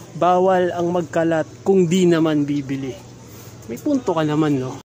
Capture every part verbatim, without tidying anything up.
bawal ang magkalat kung di naman bibili. May punto ka naman, no?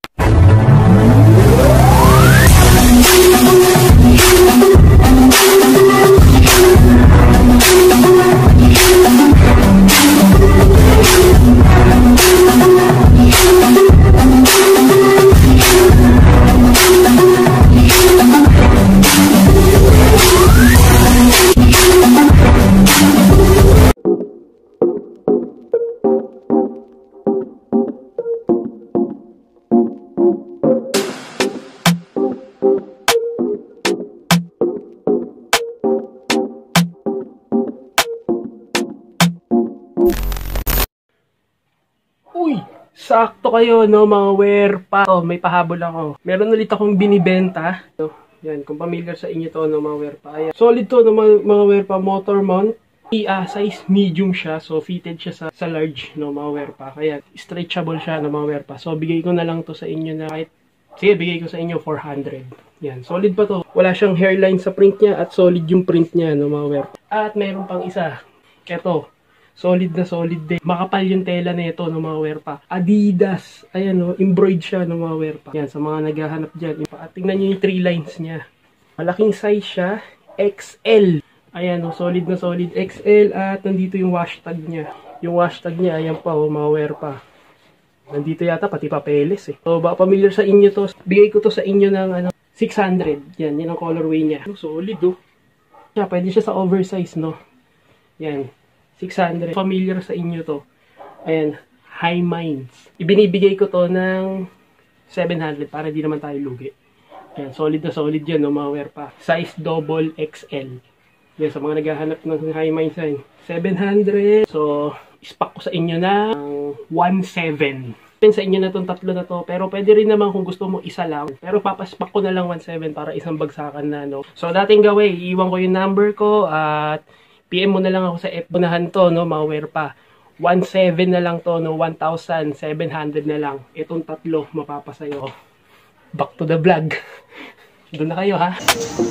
Uy! Sakto kayo, no, mga wear pa. Oh, may pahabol ako. Meron ulit akong binibenta. So, yan, kung familiar sa inyo to, no, mga wear pa. Ayan. Solid to, no, mga, mga wear pa. Motor mount. Uh, size medium siya. So, fitted siya sa, sa large, no, mga wear pa. Kaya, stretchable siya, no, mga wear pa. So, bigay ko na lang to sa inyo na kahit, sige, bigay ko sa inyo four hundred. Yan, solid pa to. Wala siyang hairline sa print niya at solid yung print niya, no, mga wear pa. At meron pang isa. Ito. Solid na solid din. Makapal yung tela na ito, no, mga wear pa. Adidas. Ayan, no, embroid siya, no, mga wear pa. Yan, sa mga naghahanap dyan. At tingnan nyo yung three lines niya. Malaking size siya. X L. Ayan, no, solid na solid X L. At nandito yung wash tag niya. Yung wash tag niya, ayan pa, oh, mga wear pa. Nandito yata, pati papeles, eh. So, baka familiar sa inyo to. Bigay ko to sa inyo ng, ano, six hundred. Yan, yan ang colorway niya. Solid, oh. Yeah, pwede siya sa oversize, no. Yan. six hundred. Familiar sa inyo to. Ayan. High Minds. Ibinibigay ko to ng seven hundred para di naman tayo lugi. Ayan. Solid na solid yan, no, mga wear pa. Size double X L. Yan. Sa mga naghahanap ng High Minds yan. seven hundred. So, ispack ko sa inyo ng one seven. Sa inyo na tong tatlo na to. Pero pwede rin naman kung gusto mo isa lang. Pero papaspak ko na lang one seven para isang bagsakan na, no. So, dating gawin, iiwan ko yung number ko at P M mo na lang ako sa F. Unahan to, no, mga wear pa. one seven na lang to, no, one thousand seven hundred na lang. Itong tatlo, mapapasayo. Back to the vlog. Doon na kayo, ha?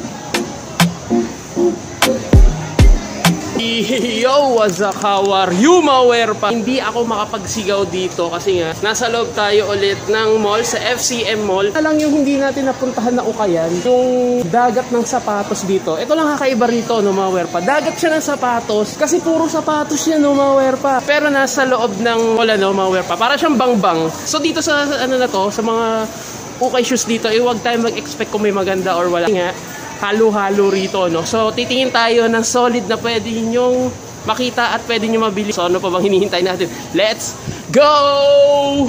Yo, what's up, how are you, mga wear pa? Hindi ako makapagsigaw dito kasi nga nasa loob tayo ulit ng mall, sa F C M Mall. Ito lang yung hindi natin napuntahan na ukayan, yung dagat ng sapatos dito. Ito lang kakaiba rito, no, mga wear pa. Dagat siya ng sapatos kasi puro sapatos yan, no, mga wear pa. Pero nasa loob ng mall, no, mga wear pa. Para siyang bangbang. So dito sa ano na to, sa mga ukay shoes dito, eh, huwag tayo mag-expect kung may maganda or wala. Nga, halo-halo rito, no? So, titingin tayo ng solid na pwede nyong makita at pwede nyo mabili. So, ano pa bang hinihintay natin? Let's go!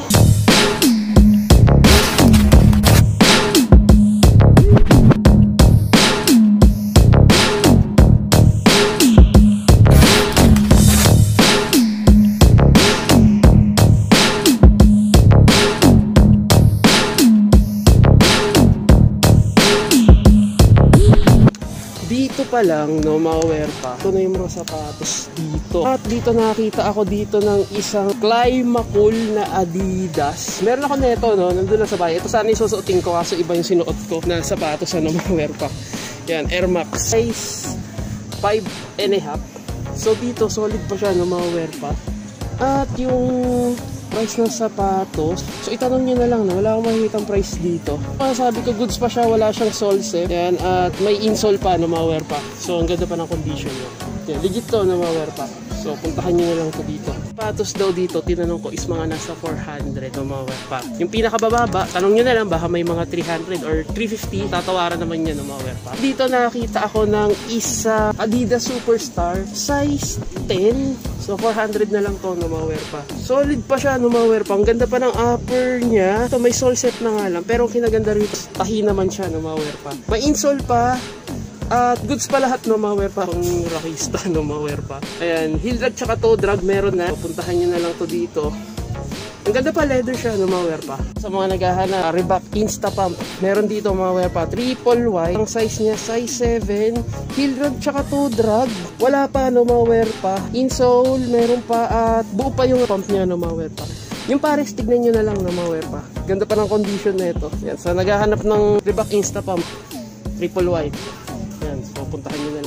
Dito pa lang, no, mga wear pa. Ito na yung mga sapatos dito. At dito nakita ako dito ng isang Climacool na Adidas. Meron ako nito, no, nandun lang sa bahay. Ito sana yung susuotin ko kaso iba yung sinuot ko na sapatos, ano, mga wear pa. Yan, Air Max. Size five and a half. So dito, solid pa siya, no, mga wear pa. At yung price ng sapatos, so itanong nyo na lang, no? Wala akong makikitang price dito. Sabi ko, goods pa siya, wala siyang sole set. Yan, at may insole pa, no, mga wear pa. So ang ganda pa ng condition niya. Yan, legit to, no, mga wear pa. So puntahan nyo na lang to dito. Sapatos daw dito, tinanong ko, is mga nasa four hundred, no, mga wear pa. Yung pinakabababa, tanong nyo na lang, baka may mga three hundred or three fifty, tatawaran naman yan, no, mga wear pa. Dito nakakita ako ng isa Adidas Superstar, size ten. So, four hundred na lang to, no, mga wear pa. Solid pa siya, no, mga wear pa. Ang ganda pa ng upper niya. Ito, may sole set na nga lang. Pero ang kinaganda rito, tahi naman siya, no, mga wear pa. May insole pa. At goods pa lahat, no, mga wear pa. Pang rakista, no, mga wear pa. Ayan, heel drag tsaka toe drag meron na. Puntahan nyo na lang to dito. Ang ganda pa, leather siya, no, mga wear pa. Sa mga naghahanap, Reebok Insta Pump. Meron dito, mga wear pa. Triple white. Ang size niya, size seven. Heel drag tsaka toe drag. Wala pa, no, mga wear pa. Insole, meron pa. At buo pa yung pump niya, no, mga wear pa. Yung pares, tignan nyo na lang, no, mga wear pa. Ganda pa ng condition na ito. Yan, sa naghahanap ng Reebok Insta Pump. Triple white. Yan, so puntahan nyo na lang to dito.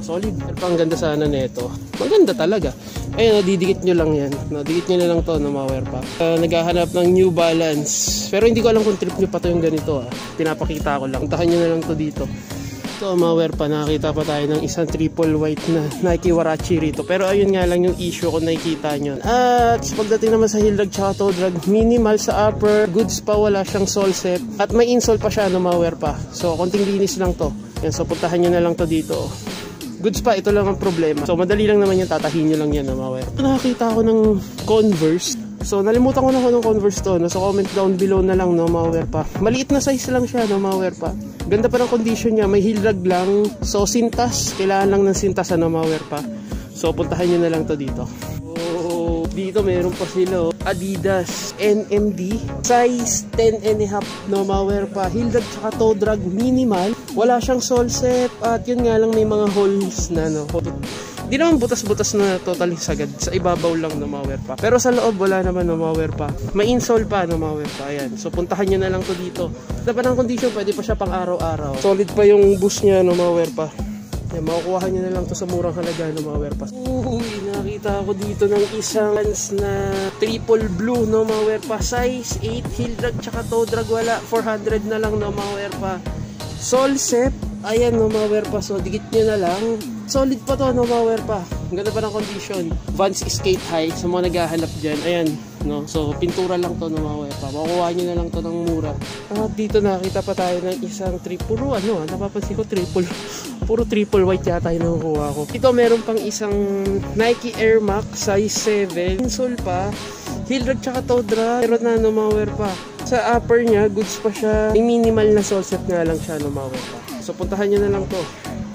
solid. Pero pang ganda sana nito. Maganda talaga. Ayun, nadidikit nyo lang yan. Nadidikit nyo na lang to na mga wear pa. Uh, naghahanap ng New Balance. Pero hindi ko alam kung trip nyo pa to yung ganito ah. Pinapakita ko lang. Puntahan nyo na lang to dito. Ito mga wear pa, nakakita pa tayo ng isang triple white na Nike Warachi rito. Pero ayun nga lang yung issue kung nakikita nyo. At pagdating naman sa heel drag tsaka toe drag, minimal sa upper, goods pa, wala siyang sole set. At may insole pa siya no mga wear pa. So konting linis lang to. Yan, so puntahan nyo na lang to dito. Goods pa, ito lang ang problema. So madali lang naman yan, tatahin nyo lang yan no mga wear. Nakakita ako ng Converse. So nalimutan ko na ako ng Converse to, no? So comment down below na lang no mga wear pa. Maliit na size lang siya no mga wear pa. Ganda pa ng condition niya, may heel drag lang. So sintas, kailangan lang ng sintas no mga wear pa. So puntahan nyo na lang to dito. Oh, dito meron pa sila oh. Adidas N M D size ten and a half no mga wear pa. Heel drag tsaka toe drag minimal. Wala siyang sole set at yun nga lang may mga holes na no. Di naman butas-butas na totally sagad. Sa ibabaw lang no mga wear pa. Pero sa loob wala naman no mga wear pa. May insole pa no mga wear pa. Ayan. So puntahan nyo na lang to dito. Dapat ang condition, pwede pa siya pang araw-araw. Solid pa yung boost niya no mga wear pa. Ayan, makukuha nyo na lang to sa murang halaga no mga wear pa. Uy, nakita ako dito ng isang lens na triple blue no mga wear pa. Size eight, heel drag tsaka toe drag wala. four hundred na lang no mga wear pa. Sole set. Ayan no mga wear pa. So dikit nyo na lang. Solid pa to no mga wear pa. Ang ganda pa ng condition. Vans Skate High sa mga naghahanap dyan. Ayan no. So pintura lang to no mga wear pa. Makukuha nyo na lang to ng mura. At dito nakita pa tayo ng isang triple. Puro ano ah. Napapansin ko triple. Puro triple white yata yung nakukuha ko. Ito meron pang isang Nike Air Max size seven. Insole pa. Heel drag tsaka toe drag. Meron na no mga wear pa. Sa upper niya, goods pa siya. May minimal na sole set nga lang siya no mga wear pa. So puntahan nyo na lang to.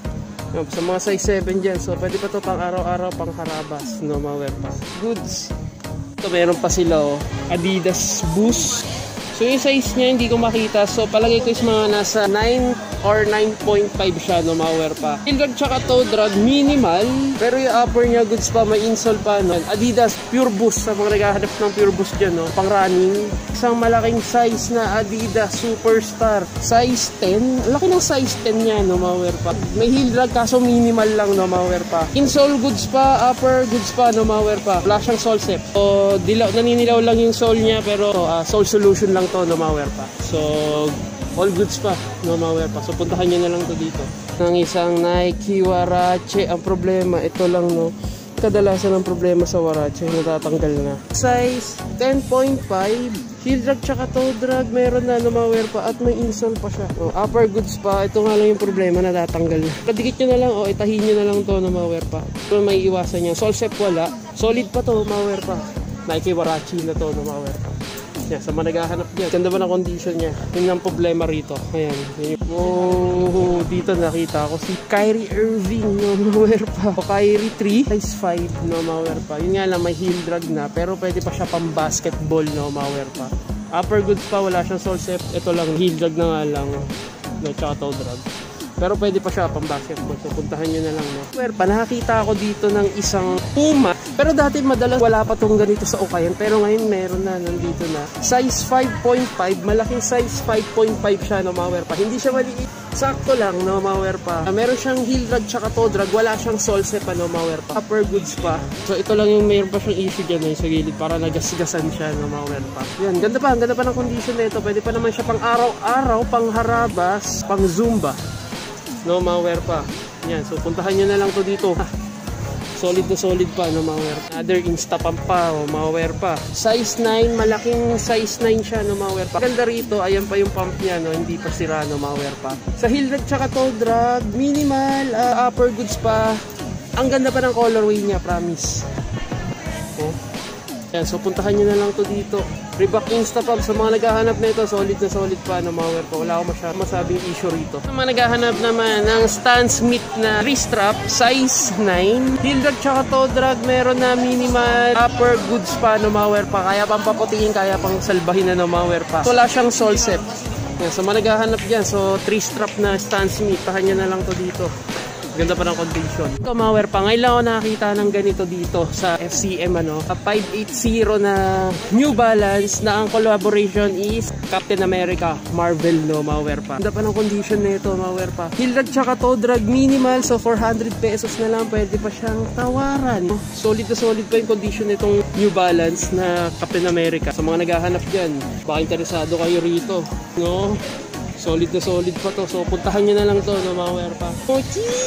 Sa mga size seven dyan. So pwede pa to pang araw-araw, pang harabas. No mga wear pa. Goods. Ito meron pa sila oh. Adidas Boost. So yung size niya hindi ko makita. So palagay ko is mga nasa nine or nine point five siya no mga wear pa. Heel drag tsaka toe drag minimal. Pero yung upper niya goods pa, may insole pa no. Adidas Pure Boost sa mga naghahanap ng Pure Boost dyan no. Pang running. Isang malaking size na Adidas Superstar. Size ten. Laki ng size ten niya no mga wear pa. May heel drag kaso minimal lang no mga wear pa. Insole goods pa, upper goods pa no mga wear pa. Wala siyang sole set. So dilaw, naninilaw lang yung sole niya pero uh, sole solution lang to no mga wear pa. So all goods pa no mga wear pa. So puntahan nyo na lang to dito ng isang Nike Warachi. Ang problema ito lang no, kadalasan ang problema sa Warachi natatanggal na. Size ten point five, heel drag tsaka toe drag meron na no mga wear pa at may insole pa siya. Oh, upper goods pa, ito nga lang yung problema, natatanggal na. Kadikit nyo na lang o oh, itahin nyo na lang to no mga wear pa. Ito may iwasan niya. Sole set wala, solid pa to mga wear pa. Nike Warachi na to no mga wear pa. Yeah, sa mga naghahanap niya. Ganda ba ng condition niya? Yun ang problema rito. Ayan. Oh, dito nakita ko si Kyrie Irving no mga pa. O Kyrie three, size five no mga pa. Yun nga lang may heel drag na pero pwede pa siya pang basketball no mga pa. Upper goods pa, wala siyang sole set. Ito lang heel drag na nga lang no tsaka toe drag. Pero pwede pa siya pang basketball. So puntahan nyo na lang no. Well, pa nakakita ako dito ng isang Puma. Pero dati madalas wala pa tong ganito sa Ukayan. Pero ngayon meron na, nandito na. Size five point five. Malaking size five point five siya no mga pa. Hindi siya maliit. Sakto lang no mga pa. Uh, meron siyang heel drag tsaka toe drag. Wala siyang sole set pa no mga pa. Upper goods pa. So ito lang yung mayroon pa siyang issue dyan eh, sa gilid. Para nagasgasan siya no mga pa. Yan, ganda pa. Ganda pa ng condition na ito. Pwede pa naman siya pang araw-araw, pang harabas, pang zumba. No mga wear pa. Yan, so puntahan nyo na lang to dito. Solid na solid pa no mga wear. Another insta pump pa o mga wear pa. Size nine, malaking size nine siya no mga wear pa. Ganda rito, ayan pa yung pump niya no, hindi pa sira no mga wear pa. Sa heel drag tsaka toe drag, minimal, uh, upper goods pa. Ang ganda pa ng colorway niya, promise. Oh. Yan, so puntahan nyo na lang to dito. Reebok Instapump sa mga naghahanap na ito, solid na solid pa na mga wear pa. Wala akong masyadong masabing issue rito. Sa mga naghahanap naman ng Stan Smith na wrist strap, size nine. Heel drag tsaka toe drag, meron na minimal. Upper goods pa na mga wear pa. Kaya pang paputingin, kaya pang salbahin na na mga wear pa. So, wala siyang sole set. Yan, sa mga naghahanap dyan, so three strap na Stan Smith, tahan nyo na lang to dito. Ganda pa ng condition. Ito mga wear pa. Ngayon lang ako nakakita ng ganito dito sa F C M ano. five eighty na New Balance na ang collaboration is Captain America, Marvel no mga wear pa. Ganda pa ng condition nito mga wear pa. Heel drag tsaka toe drag minimal. So four hundred pesos na lang. Pwede pa siyang tawaran. Solid na solid pa yung condition nitong New Balance na Captain America. Sa mga naghahanap dyan, baka interesado kayo rito. No? Solid na solid pa to. So puntahan nyo na lang to no mga wear pa. Oh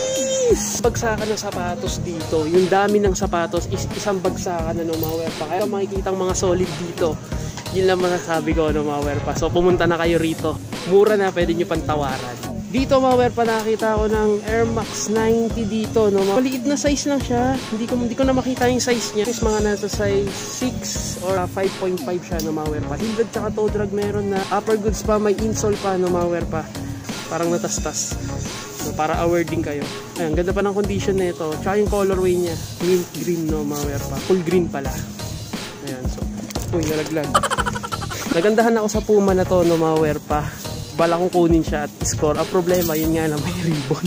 jeez! Bagsakan ng sapatos dito. Yung dami ng sapatos is isang bagsakan na no mga wear pa. Kaya makikita ang mga solid dito. Yun lang masasabi ko no mga wear pa. So pumunta na kayo rito. Mura na, pwede nyo pantawaran. Dito mga wear pa, nakita ko ng Air Max ninety dito no. Maliit na size lang siya. Hindi ko hindi ko na makita yung size niya. Is mga nasa size six or five point five siya no mga wear pa. Heel drag tsaka toe drag meron na. Upper goods pa, may insole pa no mga wear pa. Parang natastas. So, para aware din kayo. Ayan, ganda pa ng condition nito. Tsaka yung colorway niya, mint green no mga wear pa. Full green pala. Ayan, so. Uy, nalaglag. Nagandahan ako sa Puma na to no mga wear pa. Bala kong kunin siya at score. Ang problema, yun nga na may ribbon.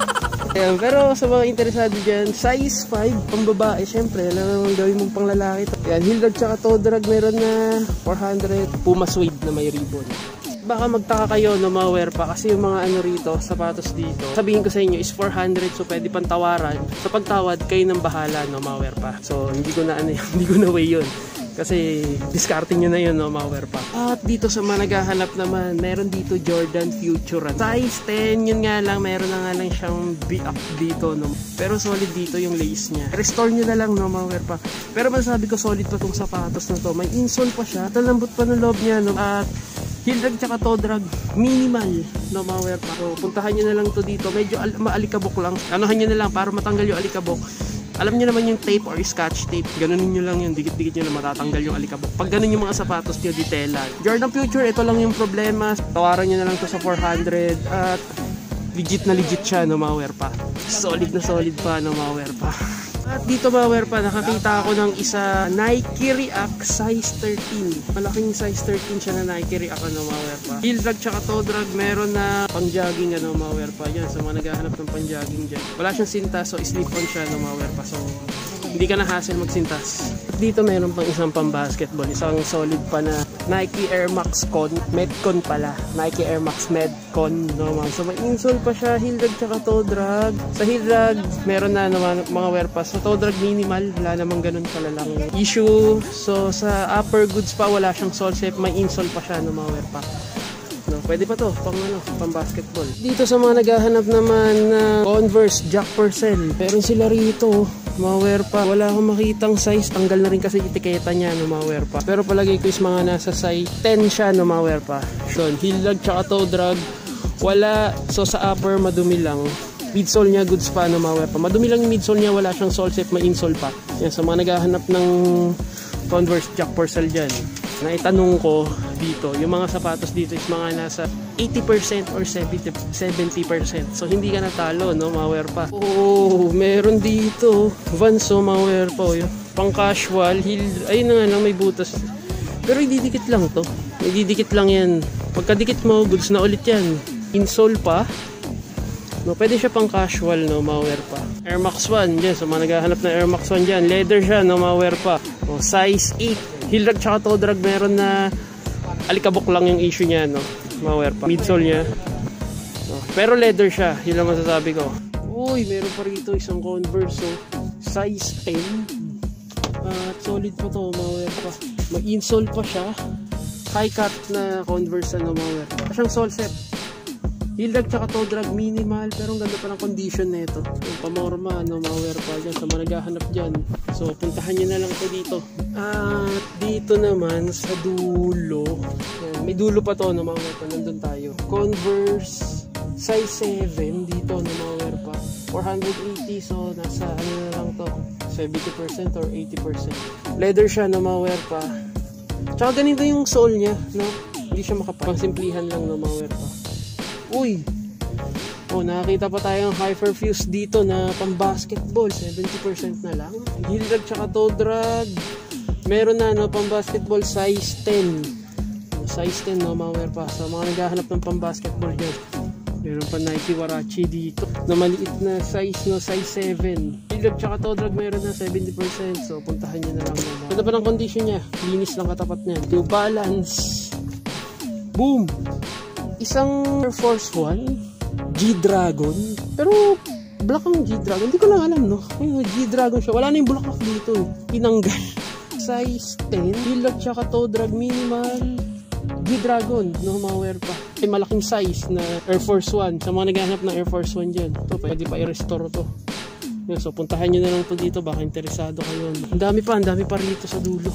Ayan, pero sa mga interesado dyan, size five, pang babae, syempre, alam mo gawin mong pang lalaki to. Ayan, heel drag tsaka toe drag, meron na four hundred, Puma suede na may ribbon. Baka magtaka kayo no mga wear pa, kasi yung mga ano rito, sapatos dito, sabihin ko sa inyo is four hundred, so pwede pang tawaran. Sa pagtawad, kayo nang bahala no mga wear pa. So, hindi ko na ano yun, hindi ko na way yun. Kasi discarding nyo na yun no, mga wear pa. At dito sa mga naghahanap naman, meron dito Jordan Future size ten, yun nga lang, meron na nga lang siyang B-up dito no. Pero solid dito yung lace nya. Restore nyo na lang no mga wear pa. Pero masasabi ko solid pa tong sapatos na to. May insole pa siya, talambot pa ng loob nya no. At heel drag tsaka toe drag minimal no mga wear pa. So puntahan nyo na lang to dito. Medyo maalikabok lang. Anuhan nyo na lang para matanggal yung alikabok. Alam niyo naman yung tape or scotch tape, ganunin nyo lang yun, dikit-dikit nyo na matatanggal yung alikabok. Pag ganun yung mga sapatos nyo, detailan. Jordan Future, ito lang yung problema. Tawaran nyo na lang to sa four hundred at legit na legit siya no mga wear pa. Solid na solid pa no mga wear pa. At dito mga wear pa, nakakita ako ng isa Nike React size thirteen. Malaking size thirteen siya na Nike React ano mga wear pa. Heel drag tsaka toe drag, meron na pang jogging ano mga wear pa. Yan, sa mga naghahanap ng pang jogging dyan. Wala siyang sintas, so slip on siya no mga wear pa. So hindi ka na hassle magsintas. Dito meron pang isang pang basketball, isang solid pa na Nike Air Max Con, Medcon pala. Nike Air Max Medcon no mga. So may insole pa siya, heel drag tsaka toe drag. Sa heel drag meron na naman mga wear pa. Sa toe drag minimal, wala namang ganun kalalang issue. So sa upper goods pa, wala siyang sole shape, may insole pa siya no mga wear pa. No, pwede pa to pang ano, pang basketball. Dito sa mga naghahanap naman na uh, Converse Jack Purcell, pero sila rito mga wear pa, wala akong makitang size. Tanggal na rin kasi etiketa niya no mga wear pa. Pero palagay ko is mga nasa size ten siya no mga wear pa. So heel drag tsaka toe drag wala. So sa upper madumi lang. Midsole niya goods pa no mga wear pa. Madumi lang yung midsole niya, wala siyang sole shape, may insole pa. Yan, sa mga naghahanap ng Converse Jack Purcell dyan, naitanong ko dito, yung mga sapatos dito is mga nasa eighty percent or seventy percent. So hindi ka natalo no mga wear pa. Oh, meron dito Vans oh, mga wear pa oh, pang casual heel, ayun na nga lang, may butas. Pero ididikit lang to, ididikit lang yan. Pagkadikit mo, goods na ulit yan. Insole pa no, pwede siya pang casual no mga wear pa. Air Max one dyan, so mga naghahanap na Air Max one dyan, leather siya no mga wear pa. Oh, size eight, heel drag tsaka toe drag, meron na alikabok lang yung issue niya no mga wear pa. Midsole niya no, pero leather siya, yun lang masasabi ko. Uy, meron pa rito isang Converse so size ten at uh, solid pa to mga wear pa. May insole pa siya, high cut na Converse ano mga wear pa. Siyang sole set, heel drag tsaka toe drag minimal, pero ang ganda pa ng condition nito. Yung pamorma no mga wear pa dyan sa mga naghahanap dyan. So puntahan nyo na lang to dito. At dito naman sa dulo, yan, may dulo pa to no mga wear pa, nandun tayo. Converse size seven dito no mga wear pa, four eighty, so nasa ano na lang to, seventy percent or eighty percent. Leather siya no mga wear pa. Tsaka ganito yung sole nya no, hindi siya makapal, simplihan lang no mga wear pa. Uy! Oh, nakakita pa tayong Hyperfuse dito na pang basketball, seventy percent na lang. Heel drag tsaka toe drag, meron na no pang basketball size ten. Size ten no mga wear pa. So mga naghahanap ng pang basketball dyan, Meron pa Nike Warachi dito na maliit na size, no, size seven. Heel drag tsaka toe drag meron na seventy percent. So puntahan nyo na lang naman. Ganda pa ng condition niya. Linis lang katapat niya. New Balance. Boom! Isang Air Force One G-Dragon. Pero black ang G-Dragon. Hindi ko lang alam, no? G-Dragon siya. Wala na yung bulaklak dito. Eh. Tinanggal. Size ten. Heel drag tsaka toe drag minimal. G-Dragon. No, mga wear pa. Ay, malaking size na Air Force One. Sa mga naghahanap ng Air Force One dyan. Ito, pwede pa i-restore to. Yan, so, puntahan nyo na lang to dito. Baka interesado kayo. Ang dami pa. Ang dami pa rito sa dulo.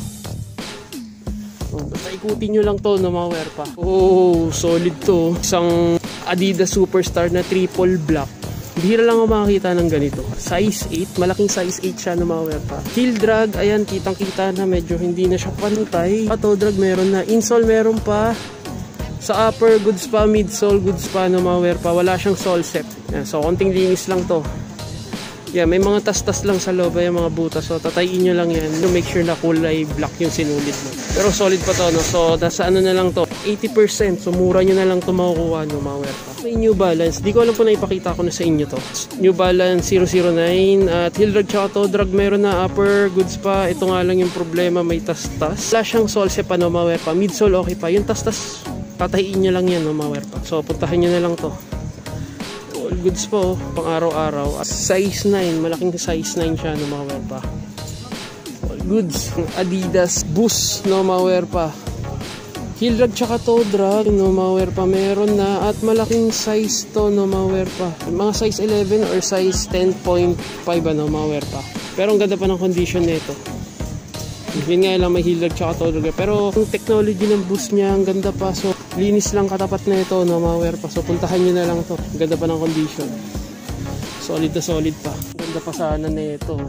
So, basta ikutin nyo lang to, no, mga wear pa. Oh, solid to. Isang Adidas Superstar na triple black. Bihira lang ako makakita ng ganito. Size eight. Malaking size eight siya na mga pa. Heel drag. Ayan, kitang kita na medyo hindi na siya pantay. Toe drag meron na. Insole meron pa. Sa upper goods pa. Midsole goods pa na mga pa. Wala siyang sole set. Ayan, so, konting linis lang to. Yeah, may mga tas-tas lang sa loob. Yung mga butas. So, tatayin nyo lang yan. To make sure na kulay black yung sinulit mo. Pero solid pa to, no? So, nasa ano na lang to. eighty percent. So, mura nyo na lang to makukuha, no, mga wear pa. May New Balance. Di ko alam po na ipakita ko na sa inyo to. New Balance zero zero nine. At heel drag tsaka toe drag meron na. Upper goods pa. Ito nga lang yung problema. May tas-tas. Wala siyang solse pa, no, mga wear pa. Midsole okay pa. Yung tas-tas, tatayin nyo lang yan, no, mga wear pa. So, puntahan nyo na lang to. All goods po, pang araw-araw. Size nine, malaking size nine siya, no, mga wear pa. All goods. Adidas Boost, no, mga wear pa. Heel drag tsaka toe drag, no, mga wear pa. Meron na. At malaking size to, no, mga wear pa. Mga size eleven or size ten point five, ano, mga wear pa. Pero ang ganda pa ng condition nito. Yun nga lang, may heel drag tsaka toe drag. Pero yung technology ng Boost niya, ang ganda pa. So, linis lang katapat na ito, no, mga wear pa. So, puntahan nyo na lang to. Ganda pa ng condition. Solid na solid pa. Ganda pa sana na ito.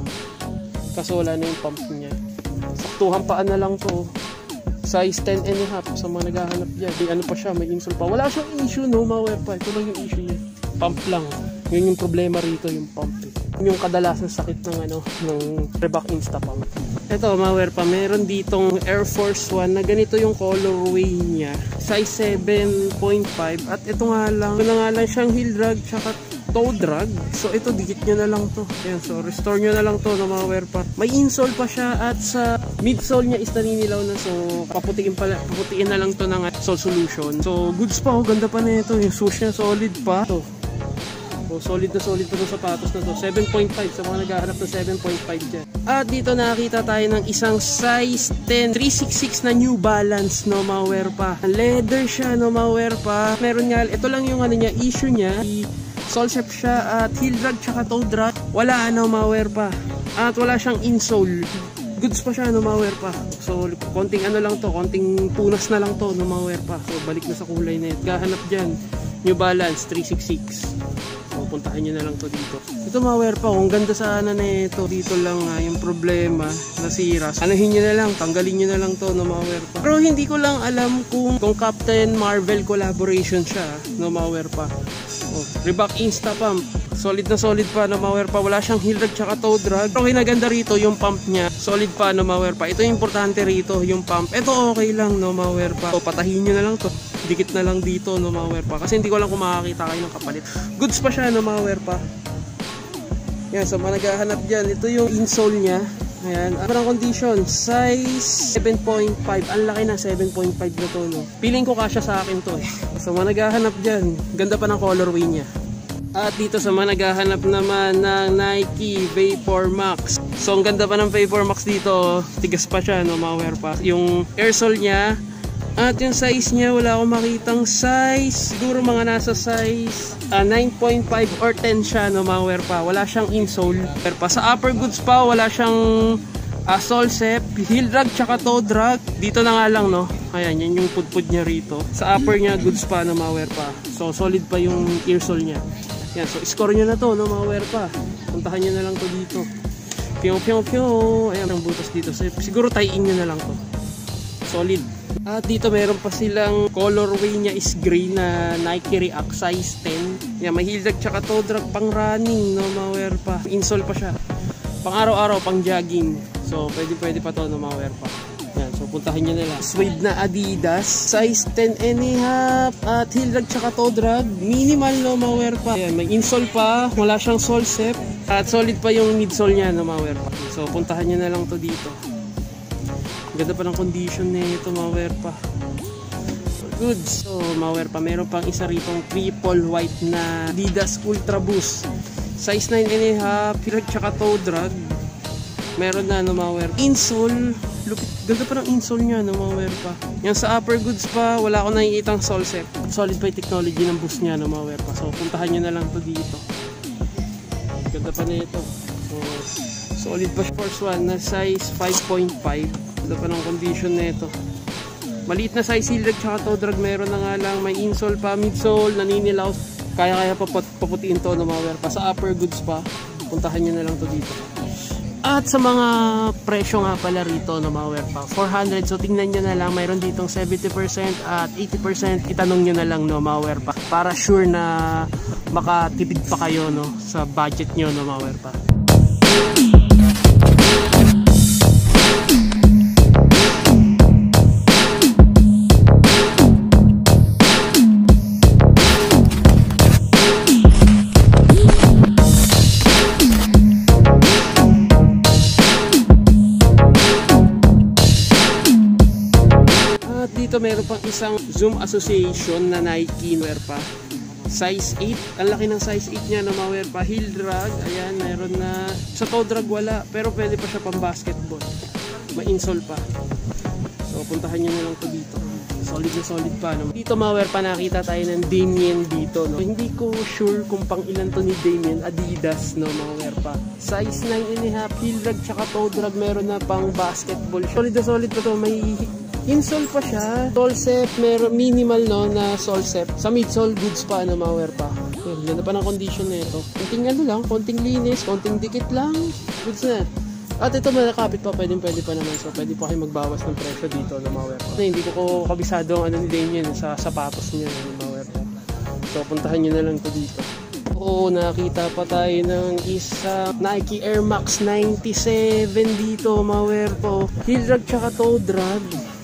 Kaso wala na yung pump niya. Saktuhan paan na lang to. Size ten and a half sa mga naghahanap dyan. May ano pa siya, may insole pa. Wala siyang issue, no, mga wear pa. Ito lang yung issue niya. Pump lang. Yun yung problema rito, yung pump. Eh. Yung kadalasan sakit ng ano, ng Reebok Insta Pump. Ito, mga wear pa, meron ditong Air Force One na ganito yung colorway niya. Size seven point five. At ito nga lang, ito na nga lang siyang heel drag tsaka toe drag. So, ito, dikit nyo na lang to. Ayan, so, restore nyo na lang to na mga wear pa. May insole pa siya at sa midsole niya is naninilaw na. So, paputiin, pala, paputiin na lang to ng sole solution. So, goods pa, oh, ganda pa na ito. Yung swoosh niya, solid pa. So, so, solid na solid pa itong sapatos na to. seven point five sa mga naghahanap ng seven point five dyan. At dito nakakita tayo ng isang size ten three sixty-six na New Balance, no, mga wear pa. Leather siya, no, mga wear pa. Meron nga, ito lang yung ano niya, issue niya. Sole set siya at heel drag tsaka toe drag. Wala, ano, mga wear pa. At wala siyang insole. Goods pa siya, no, mga wear pa. So, konting ano lang to, konting punas na lang to, no, mga wear pa. So, balik na sa kulay na ito. Gahanap dyan, New Balance three sixty-six. So, puntahan nyo na lang to dito. Ito, mga wear pa, kung ganda sana na ito, dito lang nga yung problema, nasira. Anahin nyo na lang, tanggalin nyo na lang to, no, mga wear pa. Pero hindi ko lang alam kung, kung Captain Marvel collaboration siya, no, mga wear pa. Oh, Reebok Insta Pump. Solid na solid pa, no, mga wear pa. Wala siyang heel drag tsaka toe drag. Pero kinaganda rito yung pump niya. Solid pa, no, mga wear pa. Ito yung importante rito, yung pump. Ito okay lang, no, mga wear pa. So, patahin nyo na lang to. Dikit na lang dito, no, mga wear pa. Kasi hindi ko lang kung makakita kayo ng kapalit. Goods pa siya, no, mga wear pa. Yan, so mga naghahanap dyan. Ito yung insole niya. Ayan, ang condition, size seven point five. Ang laki na, seven point five na to, no. Feeling ko kasya sa akin to, eh. So, mga naghahanap dyan. Ganda pa ng colorway niya. At dito sa mga naghahanap naman ng Nike Vapor Max. So, ang ganda pa ng Vapor Max dito. Tigas pa siya, no, mga wear pa. Yung airsole niya. At yung size niya, wala akong makitang size. Siguro mga nasa size uh, nine point five or ten siya, no, mga wear pa. Wala siyang insole. Pero pa sa upper goods pa, wala siyang uh, sole set, heel drag, tsaka toe drag. Dito na nga lang, no. Ayan, yan yung pudpud niya rito. Sa upper niya, goods pa, no, mga wear pa. So, solid pa yung earsole niya. Yan, so score nyo na to, no, mga wear pa. Puntahan nyo na lang to dito. Piyo, piyo, piyo. Ayan, ang butas dito. So, siguro tie-in nyo na lang to. Solid. At dito meron pa silang colorway niya is gray na Nike React size ten. Yan, may heel drag tsaka toe drag pang running, no, mga wear pa. Insole pa siya. Pang araw-araw, pang jogging. So, pwede pwede pa to, no, mga wear pa. Yan, so puntahan nyo na lang. Suede na Adidas, size ten and a half, at heel drag tsaka toe drag. Minimal no mga wear pa. Ayan, may insole pa, wala siyang sole step, at solid pa yung midsole niya no mga wear pa. So puntahan nyo na lang to dito. Ganda pa ng condition nito mga wear pa. Good. So mga wear pa, meron pang isa ritong triple white na Adidas Ultra Boost, size nine and a half, heel drag tsaka toe drag. Meron na no mga wear. Insole, lupit. Ganda pa ng insole niya no mga wear pa. Yan sa upper goods pa, wala ko nakikitang sole set. Solid pa yung technology ng boost niya no mga wear pa. So puntahan nyo na lang to dito. Ganda pa na ito. So solid pa Force one na size five point five. Ganda pa ng condition na ito. Maliit na size heel drag tsaka toe drag. Meron na nga lang, may insole pa, midsole, naninilaw. Kaya kaya paputiin to no mga wear pa. Sa upper goods pa, puntahan nyo na lang to dito. At sa mga presyo nga pala rito no mga wear pa, four hundred. So tingnan nyo na lang, mayroon ditong seventy percent at eighty percent. Itanong nyo na lang no mga wear pa, para sure na makatipid pa kayo no sa budget nyo no mga wear pa. Dito meron pang isang Zoom Association na Nike wear pa, size eight. Ang laki ng size eight niya na ma-wear pa. Heel drag, ayan, meron na. Sa toe drag wala, pero pwede pa siya pang basketball. May insole pa. So puntahan nyo na lang to dito. Solid na solid pa no? Dito ma-wear pa, nakita tayo ng Damien dito no? Hindi ko sure kung pang ilan to ni Damien. Adidas no, ma-wear pa. Size nine and a half, heel drag tsaka toe drag. Meron na pang basketball. Solid na solid pa to. May insole pa siya, sole set, meron minimal no na sole set. Sa midsole goods pa na ma-wear pa. Yun, ganda pa ng condition na ito. Konting ano lang, konting linis, konting dikit lang, goods na. At ito malakapit pa, pwedeng pwede pa naman. So pwede pa kayo magbawas ng presyo dito na ma-wear pa. Hindi ko ko kabisado ang ano ni Damien sa sapatos niya na ma-wear pa. So puntahan nyo na lang to dito. Oo, nakita pa tayo ng isa Nike Air Max ninety-seven dito, ma-wear po. Heel drag tsaka toe drag.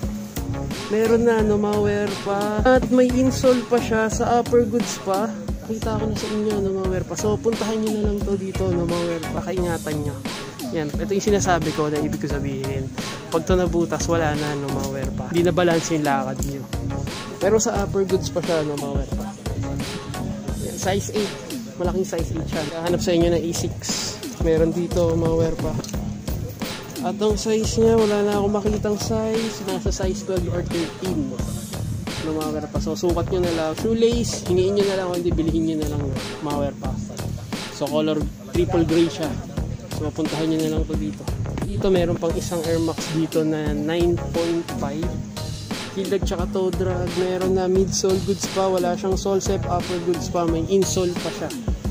Meron na no ma-wear pa. At may insole pa siya sa upper goods pa. Kita ko na sa inyo no ma-wear pa. So puntahan nyo na lang to dito no ma-wear pa. Kaingatan nyo. Yan, ito yung sinasabi ko na ibig ko sabihin. Pag to nabutas, wala na no ma-wear pa. Hindi na balance yung lakad nyo. Pero sa upper goods pa siya no ma-wear pa. Yan, size eight. Malaking size eight siya. Hanap sa inyo na A six. Meron dito ma-wear pa. At ang size niya, wala na akong makitang size. Nasa size twelve or thirteen. No, ma-wear pa. So, sukat nyo na lang. Shoelace, hiniin nyo na lang. Hindi, bilihin nyo na lang. Ma-wear pa. So, color triple gray siya. So, mapuntahan nyo na lang to dito. Dito, meron pang isang Air Max dito na nine point five. Heel drag tsaka toe drag. Meron na midsole goods pa. Wala siyang sole step. Upper goods pa. May insole pa siya.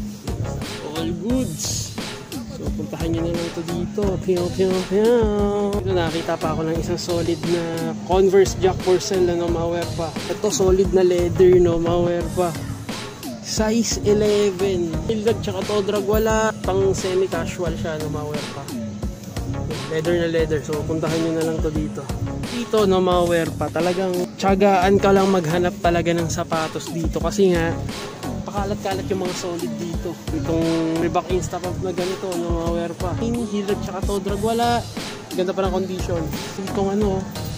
All goods. So, puntahan nyo na lang ito dito. Piyaw, piyaw, piyaw. Dito nakita pa ako ng isang solid na Converse Jack Purcell na no, ma-wear pa. Ito solid na leather no, ma-wear pa. Size eleven. Heel drag tsaka toe drag wala. Pang semi-casual siya no, ma-wear pa. Leather na leather. So, puntahan nyo na lang to dito. Dito no, ma-wear pa. Talagang tiyagaan ka lang maghanap talaga ng sapatos dito. Kasi nga, pakalat-kalat yung mga solid dito. Itong Reebok Instapump na ganito, no, ma-wear pa. Heel drag tsaka toe drag wala. Ganda pa ng condition. Itong ano,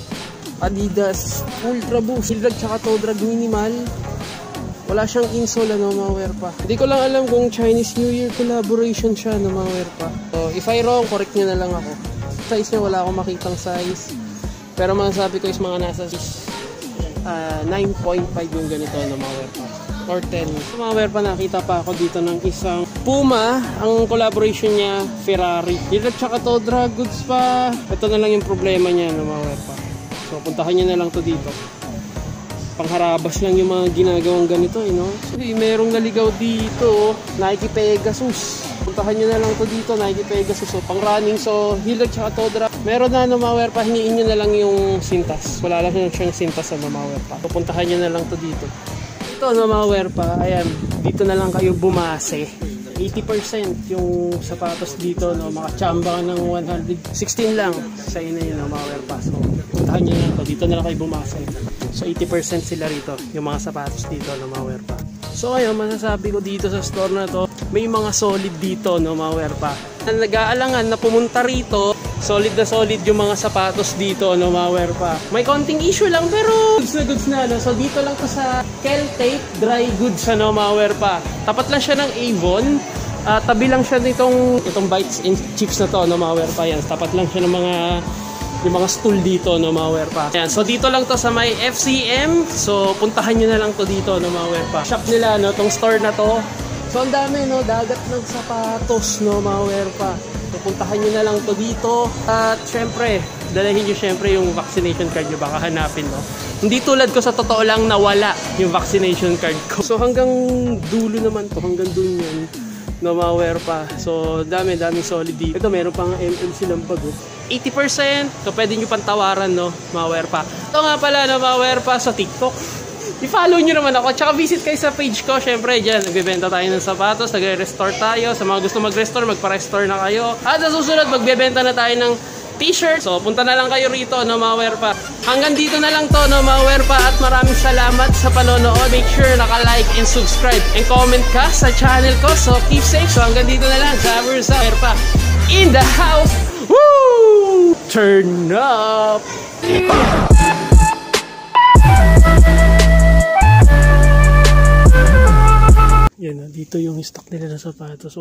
Adidas Ultra Boost. Heel drag tsaka toe drag minimal. Wala siyang insole, no, ma-wear pa. Hindi ko lang alam kung Chinese New Year collaboration siya, no, ma-wear pa. So, if I wrong, correct nyo na lang ako. Size niya, wala akong makitang size. Pero masasabi ko is mga nasa uh, nine point five yung ganito, no, ma-wear pa. Or ten. So, ma-wear pa, nakita pa ako dito ng isang Puma. Ang collaboration niya, Ferrari. Heel drag tsaka toe drag goods pa. Ito na lang yung problema niya, no, ma-wear pa. So, puntahan nyo na lang to dito. Pangharabas lang yung mga ginagawang ganito, eh, no? So, merong naligaw dito, Nike Pegasus. Puntahan nyo na lang to dito, Nike Pegasus. So, pang running. So, heel drag tsaka toe drag. Meron na, no, ma-wear pa. Hiniin nyo na lang yung sintas. Wala lang siyang sintas sa, no, ma-wear pa. So, puntahan nyo na lang to dito. Ito, no, ma-wear pa. Ayan, dito na lang kayo bumase. eighty percent yung sapatos dito, no? Makachamba ka ng one hundred sixteen lang sa ina yun, no? Mga wearpa. So, puntahan nyo na to. Dito na lang kayo bumasa. So, eighty percent sila rito, yung mga sapatos dito, no? Mga wearpa. So, ayun, masasabi ko dito sa store na to, may mga solid dito, no? Mga wearpa. Nag-aalangan na pumunta rito, solid na solid yung mga sapatos dito, no? Mga wearpa. May konting issue lang, pero goods na goods na, no? So, dito lang to sa Kel-Tape Dry Goods, ano? Mga wearpa. Tapat lang siya ng Avon. Uh, tabi lang siya nitong itong bites and chips na to, no? Mga wearpa. Yan, tapat lang siya ng mga yung mga stool dito, no? Mga wearpa. Yan, so dito lang to sa may F C M. So, puntahan nyo na lang to dito, no? Mga wearpa. Shop nila, no? Tong store na to. So, ang dami, no? Dagat ng sapatos, no? Mga wearpa. So, puntahan nyo na lang to dito. At, syempre, dalahin nyo syempre yung vaccination card nyo. Baka hanapin, no? Hindi tulad ko sa totoo lang nawala yung vaccination card ko. So, hanggang dulo naman to. Hanggang dulo yan. No, mga wearpa. So, dami, dami solid dito. Ito, meron pang M L silang bag, oh. eighty percent. So, pwede nyo pantawaran, no? Mga wearpa. Ito nga pala, no? Mga wearpa sa TikTok. I-follow nyo naman ako. Tsaka visit kayo sa page ko. Siyempre, dyan, nagbebenta tayo ng sapatos. Nagre-restore tayo. Sa mga gusto mag-restore, magpa-restore na kayo. At sa susunod, magbebenta na tayo ng t-shirt. So, punta na lang kayo rito, no, mga wearpa. Hanggang dito na lang to, no, mga wearpa. At maraming salamat sa panonood. Make sure naka-like and subscribe. And comment ka sa channel ko. So, keep safe. So, hanggang dito na lang. Saber sa wearpa. In the house. Woo! Turn up! Yan, dito yung stock nila na sapatos.